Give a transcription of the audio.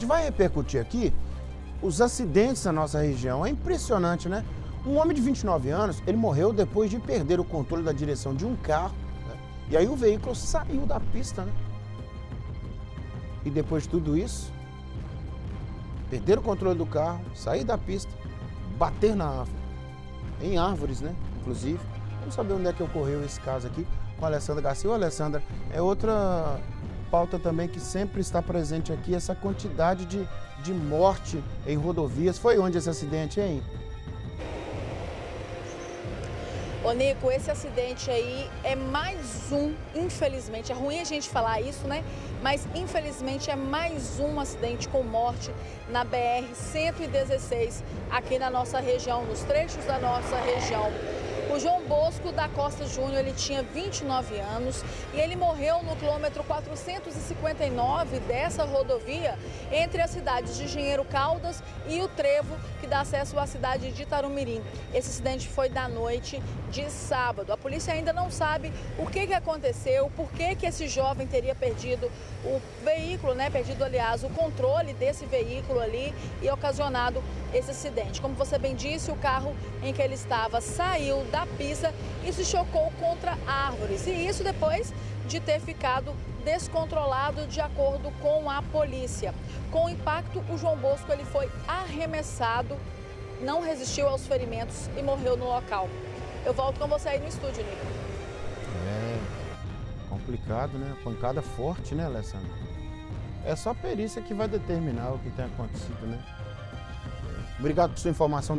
gente vai repercutir aqui os acidentes na nossa região. É impressionante, né? Um homem de 29 anos, ele morreu depois de perder o controle da direção de um carro, né? E aí o veículo saiu da pista, né? E depois de tudo isso, perder o controle do carro, sair da pista, bater na árvore. Em árvores, né? Inclusive. Vamos saber onde é que ocorreu esse caso aqui com a Alessandra Garcia. Ô, Alessandra, é outra pauta também que sempre está presente aqui, essa quantidade de morte em rodovias. Foi onde esse acidente, hein? Ô Nico, esse acidente aí é mais um, infelizmente, é ruim a gente falar isso, né? Mas infelizmente é mais um acidente com morte na BR-116 aqui na nossa região, nos trechos da nossa região. O João Bosco da Costa Júnior, ele tinha 29 anos e ele morreu no quilômetro 459 dessa rodovia entre as cidades de Engenheiro Caldas e o Trevo, que dá acesso à cidade de Itarumirim. Esse acidente foi da noite de sábado. A polícia ainda não sabe o que aconteceu, por que esse jovem teria perdido o veículo, né? Perdido, aliás, o controle desse veículo ali e ocasionado esse acidente. Como você bem disse, o carro em que ele estava saiu da pista e se chocou contra árvores. E isso depois de ter ficado descontrolado, de acordo com a polícia. Com o impacto, o João Bosco ele foi arremessado, não resistiu aos ferimentos e morreu no local. Eu volto com você aí no estúdio, Nico. É complicado, né? Pancada forte, né, Alessandra? É só a perícia que vai determinar o que tem acontecido, né? Obrigado por sua informação.